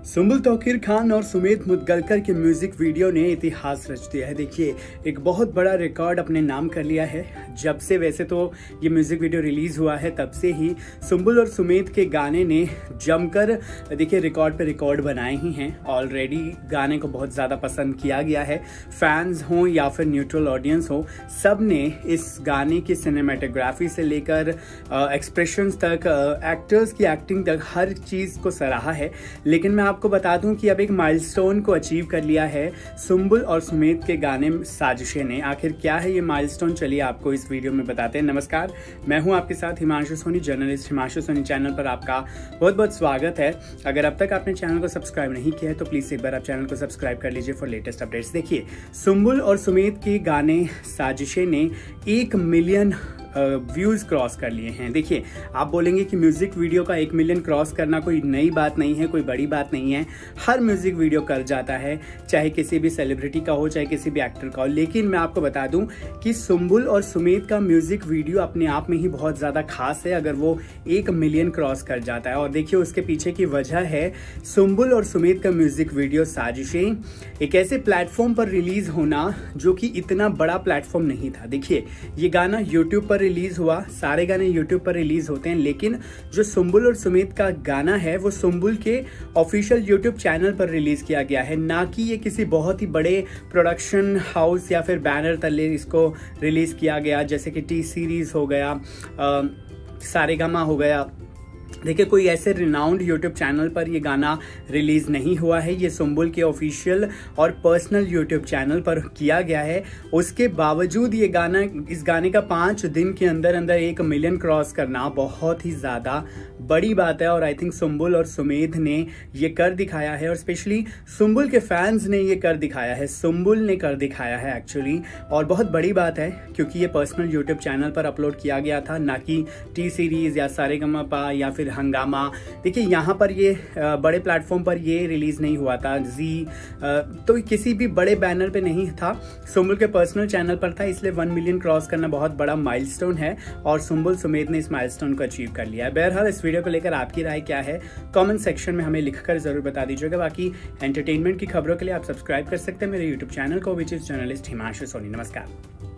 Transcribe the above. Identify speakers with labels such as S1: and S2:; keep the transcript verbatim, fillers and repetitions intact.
S1: सुम्बुल तौकीर खान और सुमेध मुदगलकर के music video ने इतिहास रच दिया है। देखिए, एक बहुत बड़ा रिकॉर्ड अपने नाम कर लिया है। जब से वैसे तो ये म्यूजिक वीडियो रिलीज हुआ है तब से ही सुम्बुल और सुमेध के गाने ने जमकर देखिए रिकॉर्ड पे रिकॉर्ड बनाए ही हैं। ऑलरेडी गाने को बहुत ज़्यादा पसंद किया गया है। फैंस हों या फिर न्यूट्रल ऑडियंस हो, सब ने इस गाने की सिनेमेटोग्राफी से लेकर एक्सप्रेशंस तक, एक्टर्स की एक्टिंग तक हर चीज़ को सराहा है। लेकिन मैं आपको बता दूं कि अब एक माइलस्टोन को अचीव कर लिया है सुम्बुल और सुमेध के गाने साजिशें ने। आखिर क्या है ये माइलस्टोन, चलिए आपको इस वीडियो में बताते हैं। नमस्कार, मैं हूं आपके साथ हिमांशु सोनी, जर्नलिस्ट हिमांशु सोनी चैनल पर आपका बहुत बहुत स्वागत है। अगर अब तक आपने चैनल को सब्सक्राइब नहीं किया है तो प्लीज़ एक बार आप चैनल को सब्सक्राइब कर लीजिए फॉर लेटेस्ट अपडेट्स। देखिए, सुम्बुल और सुमेध के गाने साजिशें ने एक मिलियन व्यूज़ क्रॉस कर लिए हैं। देखिए, आप बोलेंगे कि म्यूज़िक वीडियो का एक मिलियन क्रॉस करना कोई नई बात नहीं है, कोई बड़ी बात नहीं है। हर म्यूज़िक वीडियो कर जाता है, चाहे किसी भी सेलिब्रिटी का हो, चाहे किसी भी एक्टर का हो। लेकिन मैं आपको बता दूं कि सुम्बुल और सुमेध का म्यूज़िक वीडियो अपने आप में ही बहुत ज़्यादा खास है अगर वो एक मिलियन क्रॉस कर जाता है। और देखिए, उसके पीछे की वजह है सुम्बुल और सुमेध का म्यूज़िक वीडियो साजिशें एक ऐसे प्लेटफॉर्म पर रिलीज़ होना जो कि इतना बड़ा प्लेटफॉर्म नहीं था। देखिए, ये गाना यूट्यूब पर रिलीज हुआ, सारे गाने यूट्यूब पर रिलीज होते हैं, लेकिन जो सुम्बुल और सुमेध का गाना है वो सुम्बुल के ऑफिशियल यूट्यूब चैनल पर रिलीज किया गया है, ना कि ये किसी बहुत ही बड़े प्रोडक्शन हाउस या फिर बैनर तले इसको रिलीज किया गया, जैसे कि टी सीरीज हो गया, सारेगामा हो गया। देखिए, कोई ऐसे रिनाउंड यूट्यूब चैनल पर ये गाना रिलीज नहीं हुआ है। ये सुम्बुल के ऑफिशियल और पर्सनल यूट्यूब चैनल पर किया गया है। उसके बावजूद ये गाना, इस गाने का पाँच दिन के अंदर अंदर एक मिलियन क्रॉस करना बहुत ही ज़्यादा बड़ी बात है। और आई थिंक सुम्बुल और सुमेध ने ये कर दिखाया है, और स्पेशली सुम्बुल के फैंस ने ये कर दिखाया है, सुम्बुल ने कर दिखाया है एक्चुअली। और बहुत बड़ी बात है क्योंकि ये पर्सनल यूट्यूब चैनल पर अपलोड किया गया था, ना कि टी सीरीज़ या सारेगामा या फिर हंगामा। देखिए, यहाँ पर ये बड़े प्लेटफॉर्म पर ये रिलीज नहीं हुआ था, जी तो किसी भी बड़े बैनर पे नहीं था, सुम्बुल के पर्सनल चैनल पर था। इसलिए वन मिलियन क्रॉस करना बहुत बड़ा माइलस्टोन है और सुम्बुल सुमेध ने इस माइलस्टोन को अचीव कर लिया है। बहरहाल, इस वीडियो को लेकर आपकी राय क्या है कमेंट सेक्शन में हमें लिखकर जरूर बता दीजिएगा। बाकी एंटरटेनमेंट की खबरों के लिए आप सब्सक्राइब कर सकते हैं मेरे यूट्यूब चैनल को, which is journalist Himanshu Soni. नमस्कार।